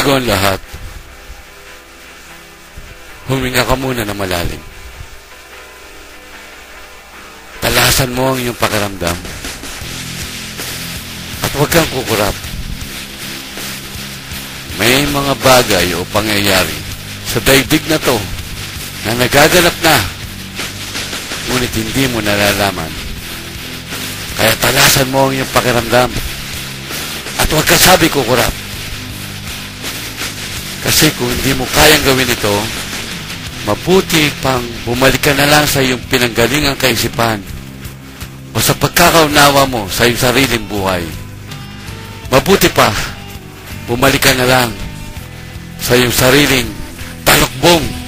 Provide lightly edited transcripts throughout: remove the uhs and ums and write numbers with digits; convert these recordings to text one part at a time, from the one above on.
bago ang lahat, huminga ka muna na malalim. Talasan mo ang iyong pakiramdam. At huwag kang kukurap. May mga bagay o pangyayari sa daigdig na to na nagaganap na, ngunit hindi mo nalalaman. Kaya talasan mo ang iyong pakiramdam. At huwag kang sabi kukurap. Kasi kung hindi mo kayang gawin ito, mabuti pang bumalik ka na lang sa iyong pinanggalingang kaisipan o sa pagkakaunawa mo sa iyong sariling buhay. Mabuti pa, bumalik ka na lang sa iyong sariling talukbong.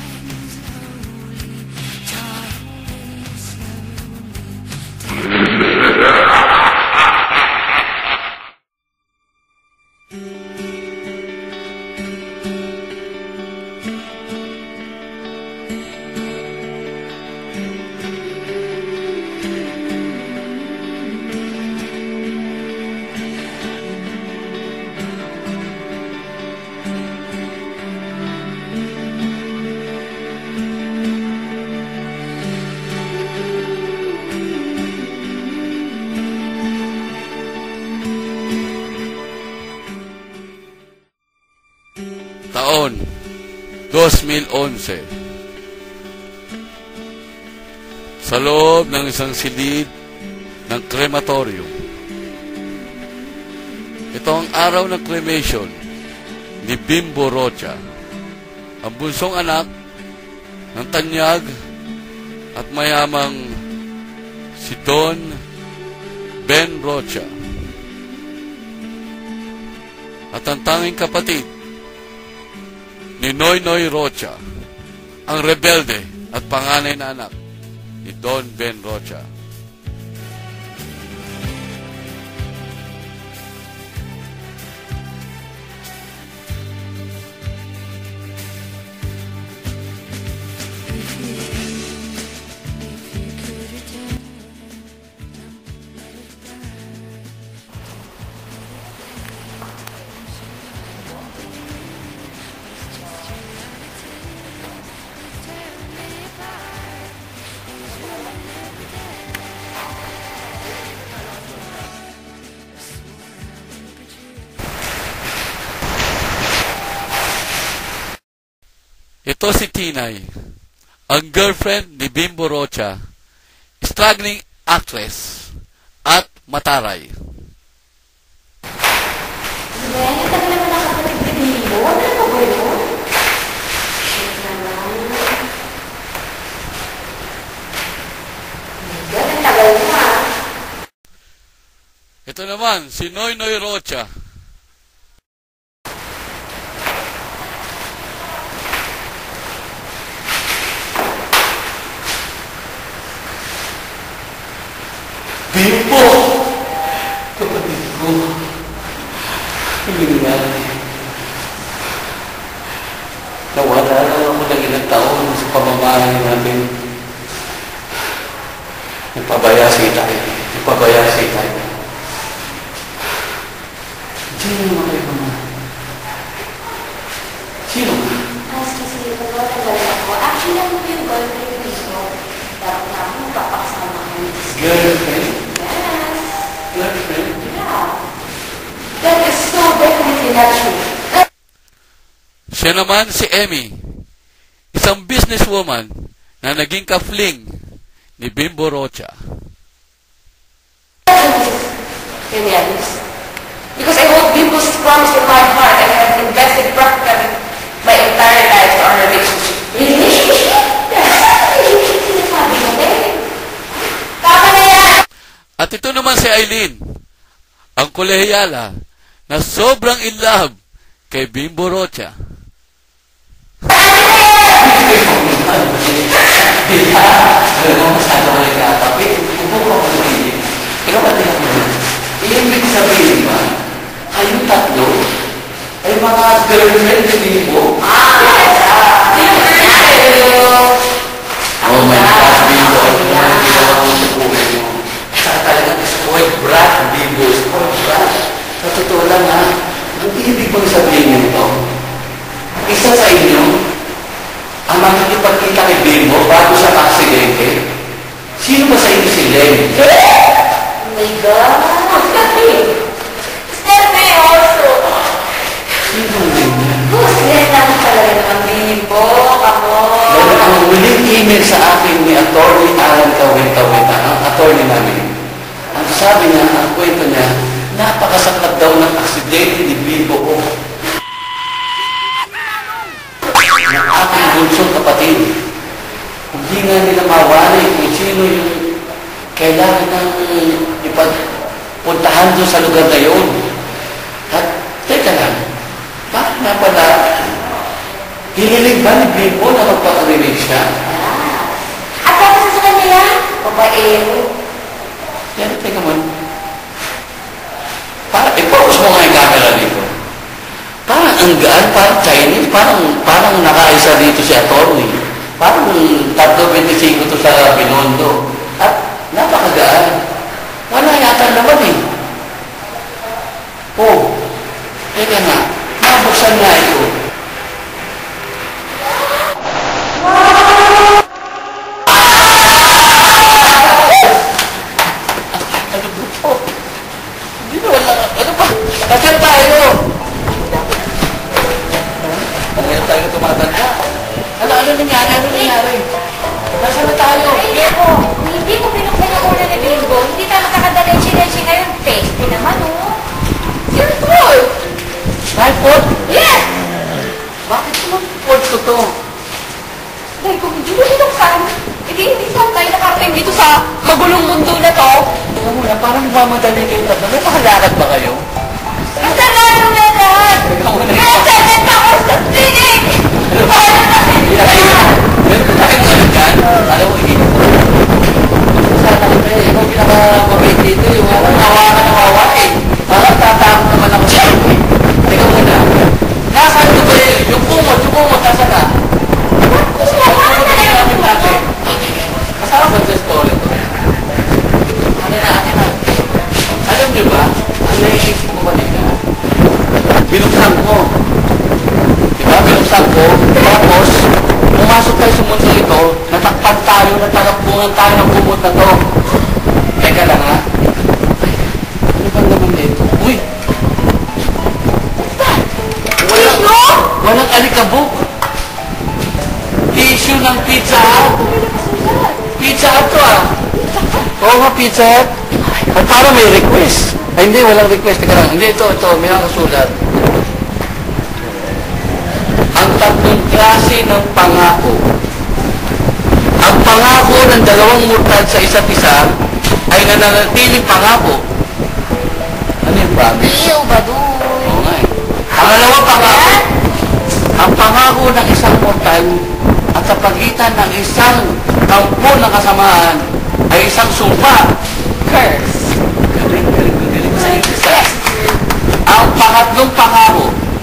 Taon 2011. Sa loob ng isang silid ng crematorium. Ito ang araw ng cremation ni Bimbo Rocha, ang bunsong anak ng tanyag at mayamang si Don Ben Rocha at ang tanging kapatid ni Noynoy Rocha, ang rebelde at panganay na anak ni Don Ben Rocha. Ito si Tinay, ang girlfriend ni Bimbo Rocha, struggling actress at mataray. Ben, ito naman ang kapatid ni Bimbo. Ano ba yun? Ang tagal mo. Ito naman, si Noynoy Rocha. Bimbo! Kapatid ko. Hindi nangyari. Nawala lang ako ng ilang taon sa pamamahay natin. Nagpabayasi tayo. Sino naman kayo naman? Sino ka? Kasi ito ba talaga ako? Actually, ako yung girlfriend dito. Dapat na ako magpapakasama ko. Girlfriend? Yes. Girlfriend? Yeah. That is so definitely not true. Siya naman si Emmy, isang businesswoman na naging ka-fling ni Bimbo Rocha. Because I hold Bimbo's promise in my heart and have invested practically my entire life to our relationship. Relationship? Tama na yan! At ito naman si Aileen, ang kolehiyala na sobrang in love kay Bimbo Rocha. Ibig sabihin ba, kayong tatlo ay mga girlfriend ni Bimbo? Oh my God, Bimbo, ano naman ang ginawa mo sa buhay mo? Saka talagang spoiled brat, Bimbo, spoiled brat. Sa totoo lang ha, ang ibig mong sabihin nito, Sino ba sa inyo si Len? Oh my God. Steffe also. Sino ang Len yan? Useless naman talaga naman Bimbo. Kamo. Dahil ang huling email sa akin ni Atty. Alan Kawita, ang attorney namin, ang sabi niya, ang kwento niya, napakasakit daw ng aksidente ni Bimbo ko. Ng aking bunsong kapatid. Hindi nga nila mawari kung sino yung kailangan ng ipagpuntahan doon sa lugar na yun. At, teka lang, bakit nga pala, hinilig ba ni Bimbo na magpaparinig siya? At tapos sa kanila, babaero. Yan, teka mo. Parang, i-focus mo nga yung camera dito. Parang ang gaan, parang Chinese, parang nakaisa dito si attorney. Parang 3.25 to sa Binondo. At napakagaan. Wala yata naman eh. Oh, teka nga, mabuksan nga ito. Hindi na wala. Ano pa? Nasaan tayo? Ngayon tayo tumatanda. Ano nangyari? Ano nangyari? Nasaan na tayo? Bimbo, hindi ko pinuksan yung ulo ni Bimbo. Hindi tayo makakadalechi-lechi ngayon. Tasty naman, oh. You're full. Typhoid? Yes! Bakit naman food ko to? Dahil kung hindi mo binuksan, hindi saan tayo nakarating dito sa magulong mundo na to. Alam mo na, parang mamadali kayo na. May pakalakad ba kayo? Ang sarado na lahat! Teka muna. Kaya seven ako sa clinic! Paano na Meron ba tayong ano dyan? Alam mo, sana kasi ikaw pinakamabait dito. Yung hawakan ng hawakin. Parang tatakot naman ako sa iyo. Teka muna. Nasaan ko ba yun? Yung kumot, nasaan na? Kasama ba sa story ko? Ano na? Alam niyo ba? Ang naisip ko kanina. Binuksan ko. Diba? Binuksan ko. Tapos, pumasok tayo sa mundo ito, natakpan tayo, natagpungan tayo ng kumot na to. Teka lang ha. Ano ba naman nito? Uy! Walang alikabok. Tissue ng Pizza Hut. Pizza Hut to ah. Oo nga, Pizza Hut. At parang may request. Ay hindi, walang request. Teka lang. Hindi, ito. May nakasulat. Ang tatlong klase ng pangako. Ang pangako ng dalawang murtad sa isa't isa ay nananatiling pangako. Ano yung promise? Iyo, Baduy. Oo nga eh. Pangalawang pangako. Ang pangako ng isang mortal at sa pagitan ng isang kampo ng kasamaan ay isang sumpa. Curse. Galing sa isa. Ang pangatlong pangako.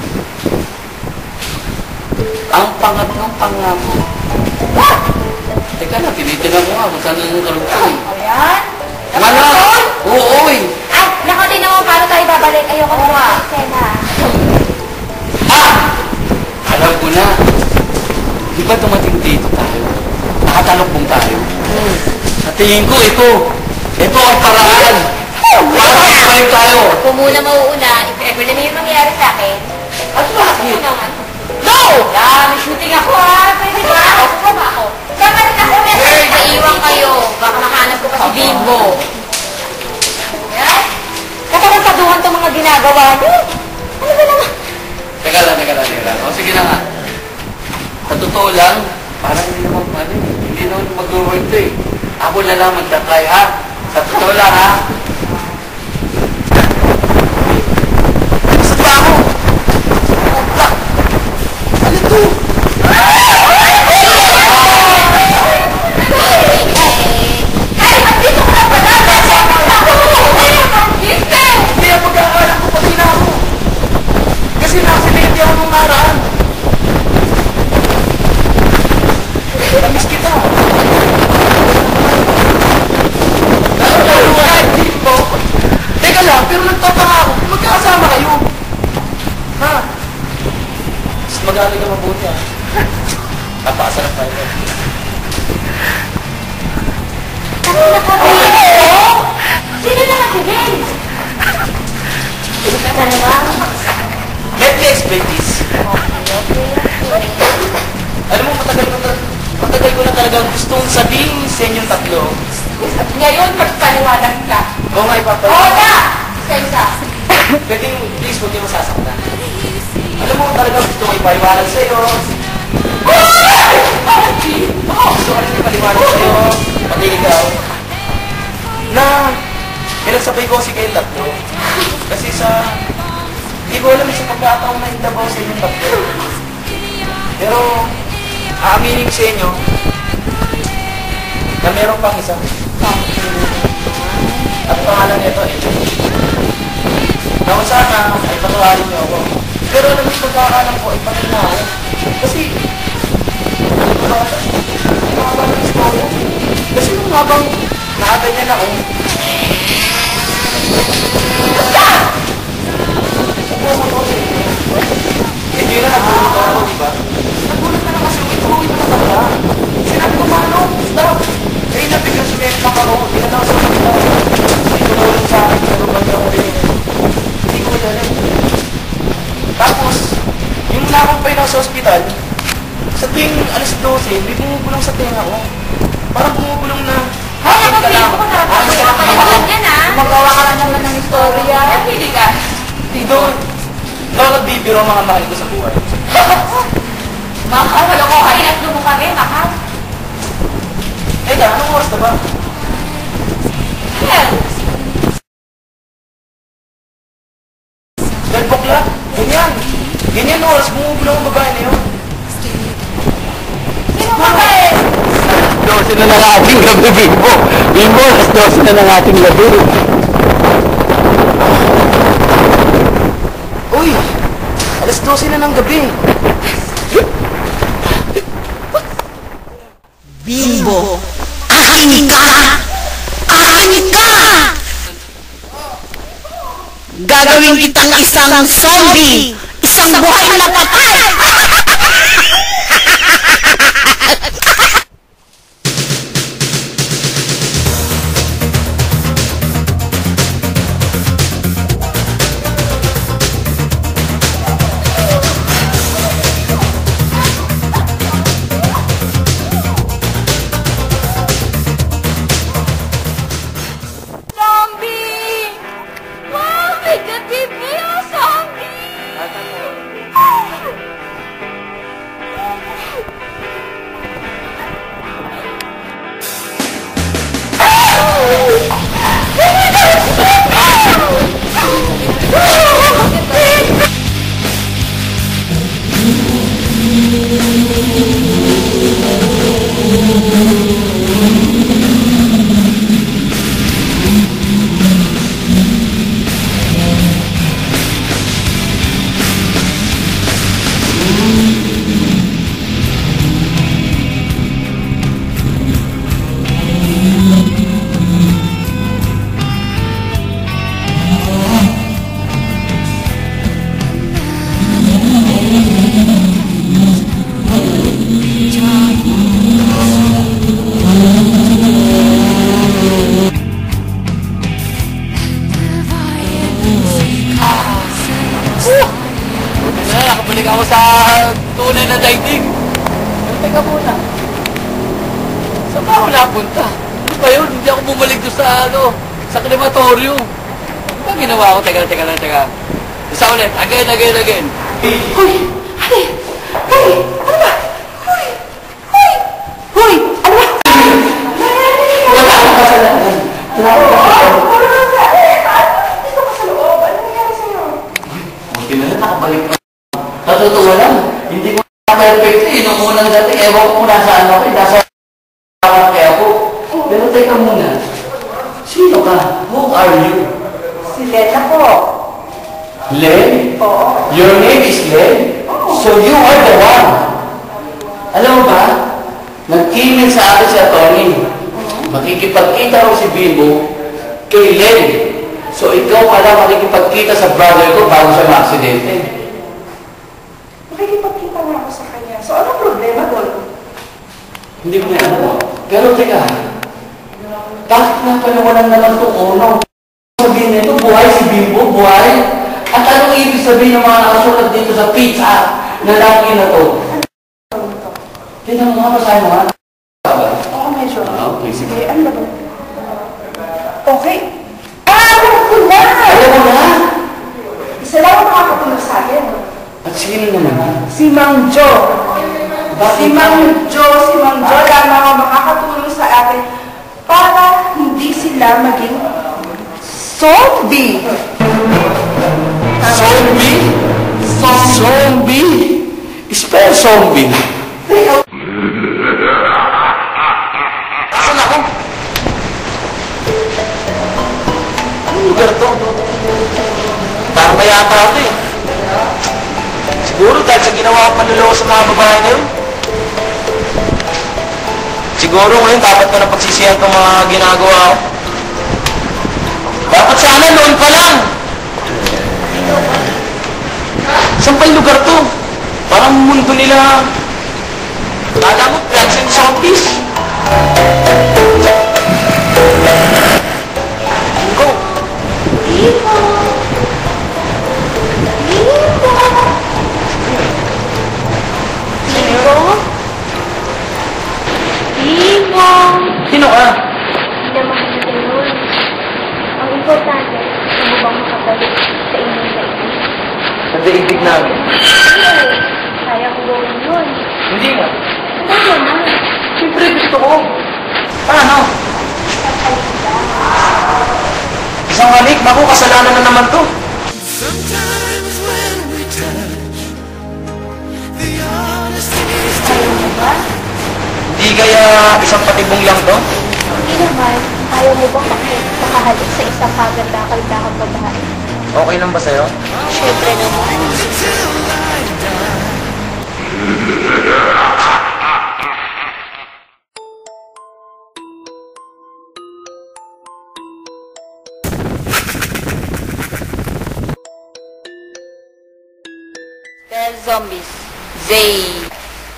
Ang pangatlong pangako. What? Teka na, tinitingnan ko nga kung saan ang kalugtong. Ayan. Wala! Oo eh! Ay, nakatin naman paano tayo babalik. Ayoko na. Sena. Ah! Alam ko na. Di ba dumating dito tayo? Nakatalokbong tayo. Sa tingin ko, ito ang paraan. Para kayo tayo. Kung muna mauuna, if ever na may mangyari sa akin, At bakit? no! May shooting ako ha. Pwede ba? Sasama ako. Sama rin ako. Maiiwan kayo. Baka makahanap ko pa si Bimbo. Yan. Katarantaduhan itong mga ginagawa niyo. Ano ba naman? Teka lang. O sige na nga. Sa totoo lang, parang hindi naman mag-work to eh. Ako na lang magtatry ha. Sa totoo lang ha. Saan ba ako? Ano to? Ay, andito ko na pala. Hindi ang pagkakalang ko pag ako. Kasi nakasilindi ako nung naraan. Namiss kita. Nakaluhan. Sino naman si Ben? Ano naman? Let me explain this. Alam mo, matagal ko na talagang gustong sabihin sa inyong tatlo. Ngayon, magpaliwanag ka. Oo nga, ipapaliwanag. Oo na! Isa-isa. Pwede, please, huwag niyo masasaktan. Alam mo, talagang gusto ko ipaliwanag sa'yo. Gusto ko rin ipaliwanag sa'yo, pati ikaw, na pinagsabay ko si kayong tatlo. Kasi hindi ko alam sa pagkataon na hindabaw sa inyong tatlo. Pero, aaminin ko sa inyo, na meron pang isa. At pangalan nito, na kung sana ay patawarin niyo ako. Pero alam niyo, pagkakalam ko ay panginao. Kasi, kasi nung habang nakaganyan ako, hindi na nagulat ako, di ba? Nagulat na lang kasi ito na talaga. Sinabi ko, mano, stop! Eh, nabiglang sumiyak ako. Hindi na ako sa kanila. Hindi ko nalang sa akin, pero ba't ako rin? Hindi ko alam. Tapos, yung nakampay na sa ospital, sa tuwing alas 12, may bumubulong sa tenga ko. Parang bumubulong na, Ay, nakapili ko na. Magawa ka na naman ng istorya. Napili ka. doon nagbibiro mga mahal ko sa buhay. Mahal, wala ko kayo at mo kami, mahal. Eh, anong oras na ba? Well, 12 o'clock? Ganyan. Ganyan oras, bumubulong ang babae na yun. sino ka ba eh? 12 na ng ating gabi, Bimbo. Bimbo, alas 12 na ng ating gabi. Uy! Alas 12 na ng gabi. Bimbo, akin ka! Akin ka! Gagawin kitang isang zombie! Isang buhay na patay! Zombie! Wow, may gatib niyo, zombie! Nakabalik ako sa tunay na daigdig. Teka muna. Saan ba ako napunta? Ano ba yun? Hindi ako bumalik doon sa krematorium. Ano ba ginawa ko? Teka. Isa ulit. Again. Hoy! Hali! Hoy! Ano ba? Hoy! Hoy! Hoy! Ano ba? Wala akong kasalanan. Buti na lang nakabalik na. Natutuwa lang. Hindi ko na perfect eh. Nung unang dating, ewan ko kung nasaan ako. Nasa kaya ako. Pero teka muna. Sino ka? Who are you? Si Lena po. Len? Oo. Your name is Len? So you are the one. Alam mo ba? Nag-email sa akin si Atty. Makikipagkita raw si Bimbo kay Len. So ikaw pala makikipagkita sa brother ko bago siya ma-aksidente. Nakikipagkita nga ako sa kanya. So, anong problema doon? Hindi ko na ano. Pero teka, Bakit nga palawalan na lang itong uno? Sabihin nito, buhay si Bimbo, buhay. At anong ibig sabihin ng mga nakasulat dito sa pizza na laki na to? Tignan mo nga, basahin mo nga. Oo, medyo. Okay, sige. Okay, ano ba? Okay. Alam ko na! Alam mo na? Isa lang ang makakatulog sa akin. At sino naman? Si Mang Jo. Bakit? Si Mang Jo lamang ang makakatulong sa atin para hindi sila maging zombie. Zombie? Zombie? Spell zombie. Saan ako? Anong lugar to? Parang mayata ako eh. Siguro dahil sa ginawa ang panluloko sa mga babae na yun. Siguro ngayon dapat ko na pagsisihan itong mga ginagawa ko. Dapat sana noon pa lang. Saan pa yung lugar to? Parang mundo nila. Kala mo, plants and zombies. Go! Sino ka? Hindi naman kasi yun. Ang importante, ano bang makabalik sa inyong daigdig? Sa daigdig namin. Hindi. Kaya ko gawin yun. Hindi nga. Ano naman? Siyempre gusto ko. Paano? Isang halik, naku, kasalanan na naman to. Ayaw mo ba? Hindi kaya isang patibong lang to? Hindi naman. Ayaw mo bang makahalik sa isang kaganda-kaldakang babae? Okay lang ba sa'yo? Siyempre naman. Spell zombies. Z-O-M-B.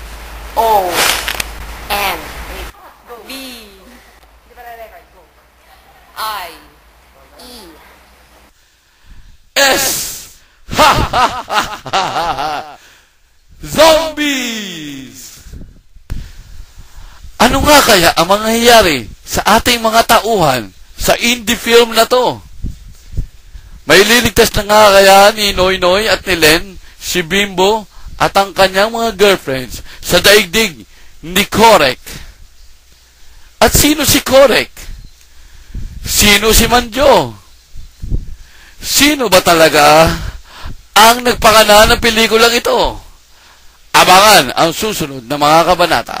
I-E. S! Ha ha ha ha ha! Zombies! Ano nga kaya ang mangyayari sa ating mga tauhan sa indie film na to? May liligtas na nga kaya ni Noy Noy at ni Len, si Bimbo at ang kanyang mga girlfriends sa daigdig ni Korek. At sino si Korek? Sino si Manjo? Sino ba talaga ang nagpakana ng pelikulang ito? Abangan ang susunod na mga kabanata.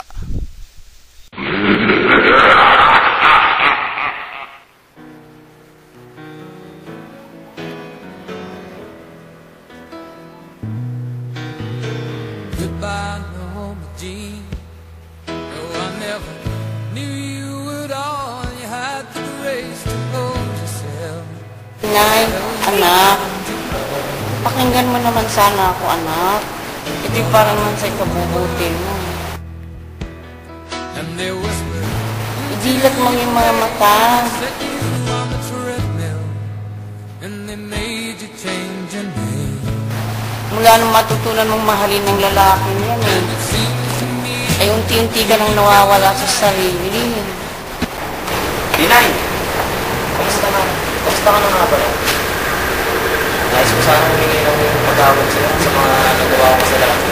Goodbye, Norma Jean. No, I never knew you at all. You had the grace to hold yourself. Nay, anak. Pakinggan mo naman sana ako, anak. Ito para naman sa ikabubuti mo. And they whispered, Idilat mo yung mga mata. set you on the treadmill. And they made you change your name. Mula nung matutunan mong mahalin ng lalaki niyan eh. It seems to me Ay unti-unti ka nang nawawala sa sarili. Dinay! Kamusta na? Kamusta ka na nga pala? Nais ko sana humingi ng pag-awad sila sa mga nagawa ko sa lahat.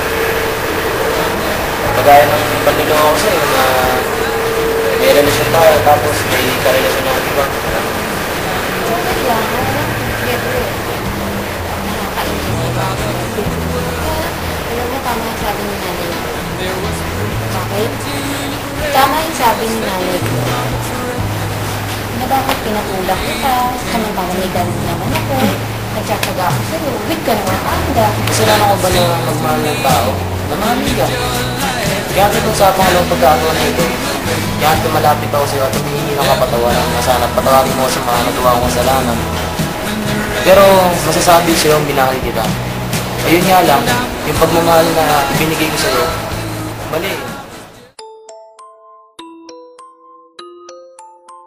Pagaya ng panliloko ko sa'yo na may relasyon tayo tapos may karelasyon na iba. Alam mo, tama yung sabi ni nanay. Bakit? Tama yung sabi ni nanay ko. Na bakit pinatulak kita, samantala may ganun naman ako. Nagtsatsaga ako sa'yo, wait ka naman anda. Kasalanan ko ba na magmahal ng tao? Namahalin ka. Kaya pinag-usapan ko lang pagkakataon na ito. Kaya tumalapit ako sa'yo at humihingi ng kapatawaran na sana patawarin mo sa mga nagawa kong kasalanan. Pero masasabi sa'yo, minahal kita. Ayun nga lang, yung pagmamahal na binigay ko sa'yo, mali.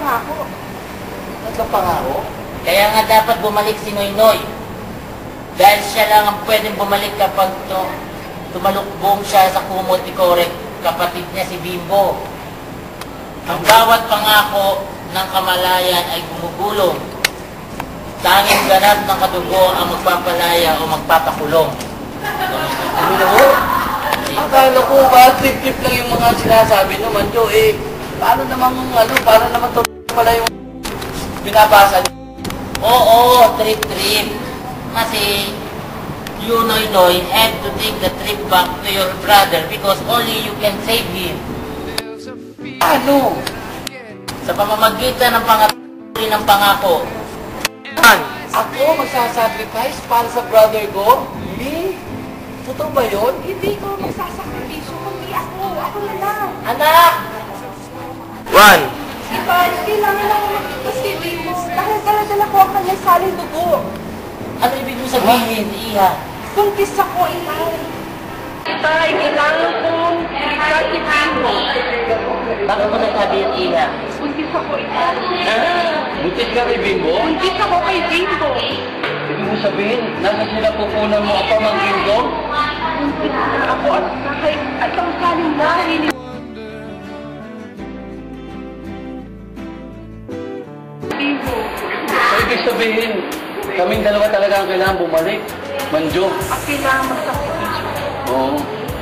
pangako. Tatlong pangako? Kaya nga dapat bumalik si Noynoy. Dahil siya lang ang pwedeng bumalik kapag tumalukbong siya sa kumot ni Corey, kapatid niya si Bimbo. Ang bawat pangako ng kamalayan ay gumugulong. Tanging ganap ng kadugo ang magpapalaya o magpapakulong. Akala ko ba, trip-trip lang yung mga sinasabi naman, Jo, paano naman to pala yung binabasa niyo? Oo, trip-trip. Kasi, you, Noynoy, have to take the trip back to your brother because only you can save him. Ano? Sa pamamagitan ng pangaturi ng pangako. Ako magsasacrifice para sa brother ko? Me? Totoo ba yun? Hindi ko magsasakripisyo, kundi ako. Ako na lang. Anak! One. Diba, kailangan lang makita si Bimbo. Dahil dala-dala ko ang kanyang saling dugo. Ano ibig mo sabihin, Iha? Buntis ako, Itay. Itay, kailangan kong makita si Bimbo. Bakit mo nagsabihin, Iha? Buntis ako, Itay. Butit ka kay Bimbo? Buntis ako kay Bimbo. Ibig mo sabihin, nasa sila pupunan mo ang pamangkin ko? Buntis ako at ang saling lahi. Bimbo. So, ibig sabihin, kaming dalawa talaga ang kailangan bumalik. Manjo. At kailangan magsakripisyo. Oo.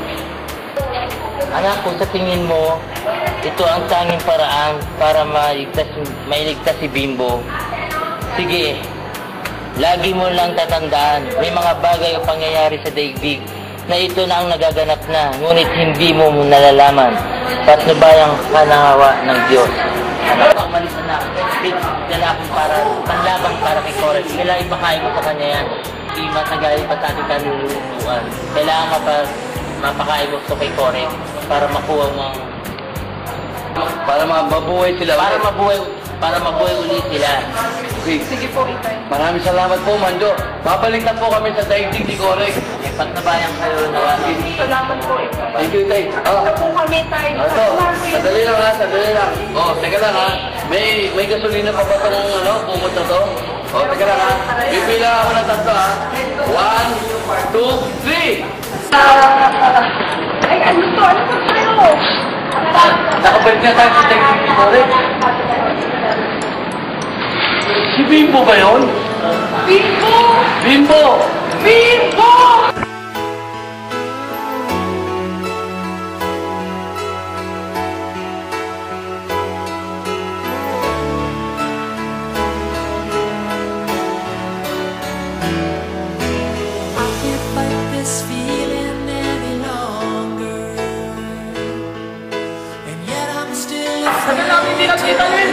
Anak, kung sa tingin mo, ito ang tanging paraan para mailigtas si Bimbo. Sige, lagi mo lang tatandaan, may mga bagay o pangyayari sa daigdig na ito na ang nagaganap na, ngunit hindi mo nalalaman. Patnubayang kanangawa ng Diyos. Anak, umalis na, dala akong panlabang para kay Corey. Kailangan ipakain mo sa kanya yan. Hindi matagal pa sa ating kanulungan. Kailangan mapakain mo ito kay Corey para makuha mo ang... Para mabuhay sila. Para mabuhay ulit sila. Okay. Sige po, Itay. Maraming salamat po, Manjo. Babalik na po kami sa daigdig ni Corey. Patnabayan kayo na Salamat po, Itay. Thank you, Itay. Ito po kami, Tay. Ito, sandali lang ha, sandali lang. Teka lang ha. May gasolina pa ba itong kumot na to? Teka lang ha. Pipila ako ng tatlo ha. 1, 2, 3! Ay, ano to? Ano to tayo? Nakabalik na tayo sa daigdig ni Corey. Si Bimbo ba yun? Bimbo! Bimbo! Bimbo! I can't fight this feeling any longer, and yet I'm still afraid to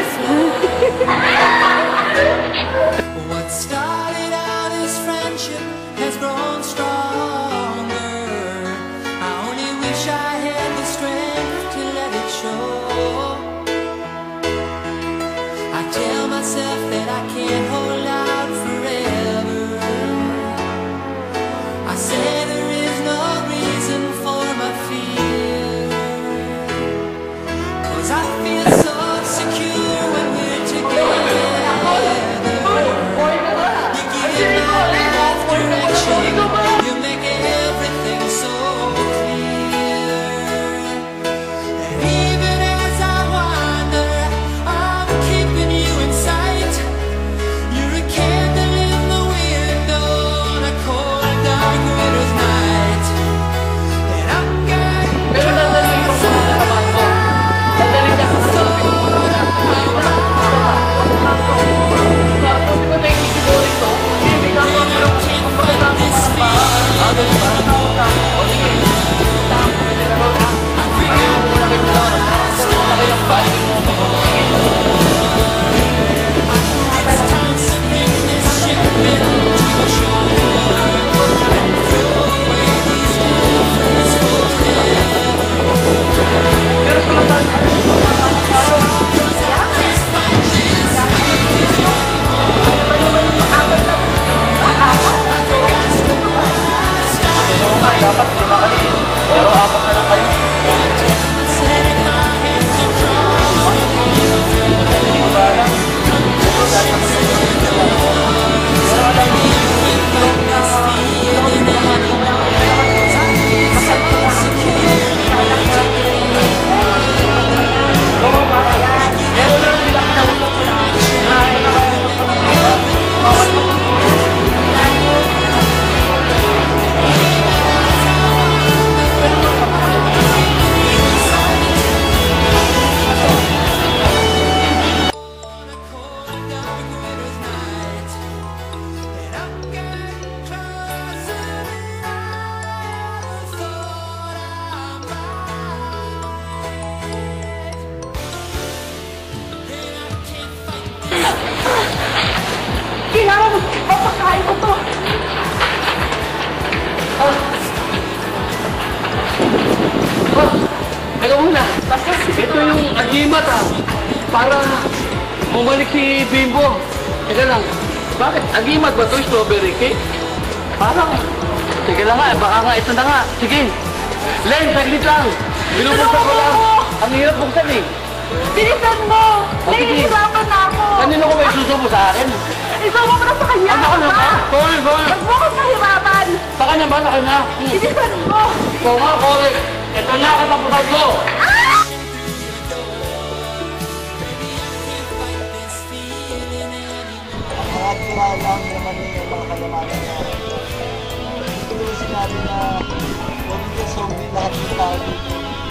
what started out as friendship has grown stronger. I only wish I had the strength to let it show. I tell myself that I can't hold out forever. I say there is no reason for my fear, 'cause I feel so secure when we're together. You give my life direction, you make everything so clear. And even as I wander, I'm keeping you in sight. ito yung agimat para bumalik si Bimbo. Teka lang, bakit agimat ba ito strawberry cake? Parang, teka lang nga, baka nga ito na nga. Sige, Len, saglit lang. Binubuksan ko lang. Ang hirap buksan eh. Bilisan mo! Nahihirapan na ako! Kanino ko may susubo sa akin? Isama mo na sa kanya! Ano ka na ba? Sorry. Huwag mo akong mahirapan! Sa kanya ba? Sa kanya? Bilisan mo! Ikaw nga, correct. Ito na katapusan ko. Mga kilala naman yung mga kayamanan na ito yung sinabi na huwag niyo zombie lahat ng tao dito.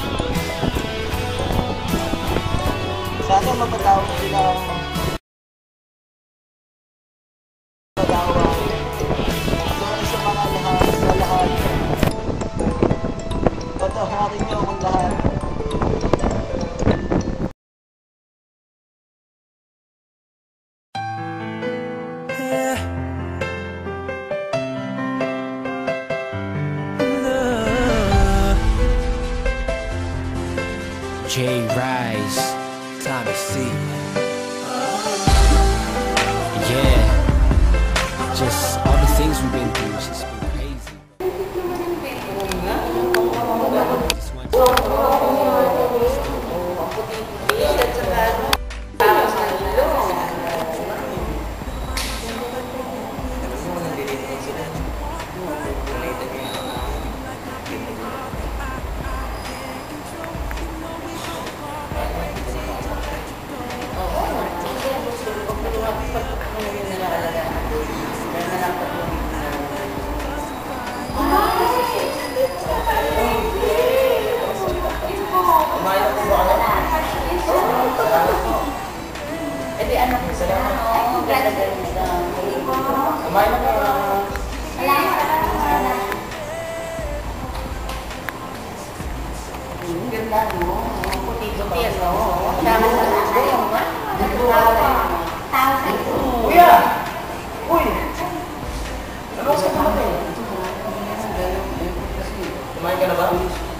Sana mapatawag sila ang patawag. Sorry sa mga lahat. Patawarin niyo akong lahat. J Rise, time to see. Yeah, just all the things we've been through, it's just been crazy. This one Kumain ka na ba?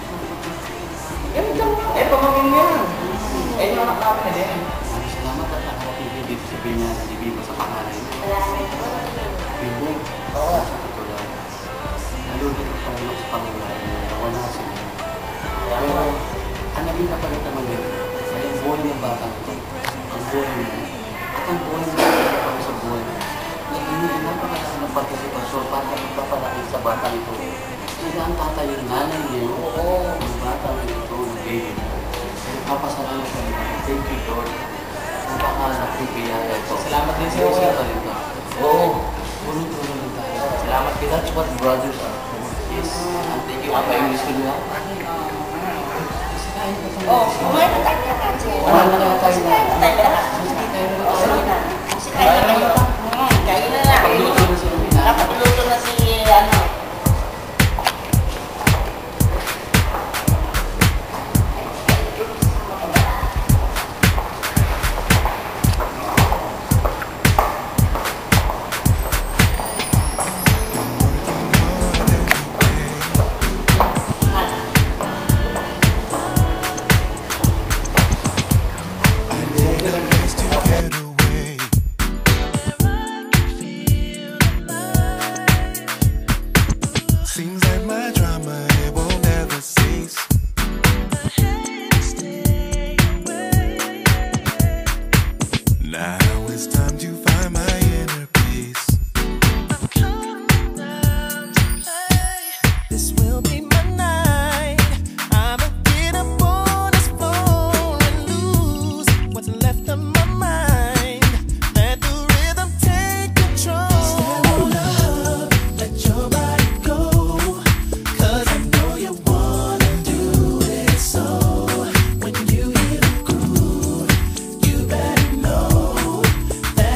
Pamangkin mo yan. Yung anak namin na din. Salamat at nakakapigil dito sa pinya na ni Bimbo sa pangalan. Bimbo? Oo. Nalulito pa rin sa pangalan na wala sila. Pero, ang naging kapalit naman yun, ay ang buhay ng batang ito. Ang buhay niya. At ang buhay niya ay sa buhay niya. Hindi napakalakas ng partisipasyon para magpapalaki sa batang ito. Kaya ang tatay yung nanay niya, yung batang ito, yung baby niya. Papasalamat ka nila. Thank you, Lord. Napaka-nakipiyaya ito. Salamat din sa'yo. Oo. Tulong-tulong lang tayo. Salamat kita. That's what brothers are. Yes. And thank you. Apa English ko niya? Kumain na tayo na tayo. Kumain na tayo na. Kain na lang. Pagluto na si Lumina. Napagluto na si ano. Seems like my drama, it won't ever cease. Now it's time to find my inner peace. This will be my night. I'ma get up on this floor and lose what's left of my mind. Let the rhythm take control. Stand on up, let your body go. 'Cause I know you wanna do it. So when you hear the groove, you better know that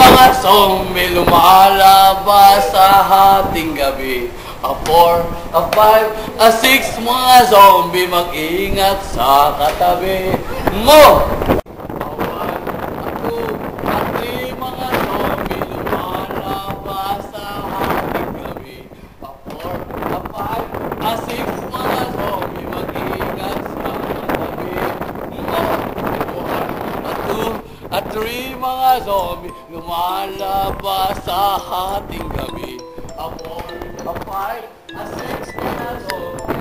mga zombie lumalabas sa hating gabi. A 4, a 5, a 6, mga zombie mag-ingat sa katabi mo. A 1, a 2, a 3, mga zombie lumalabas sa hating gabi. A 4, a 5, a 6, mga zombie mag-ingat sa katabi mo. A 2, a 3, mga zombie lumalabas sa hating gabi. A 4, a 5, a 6, mga zombie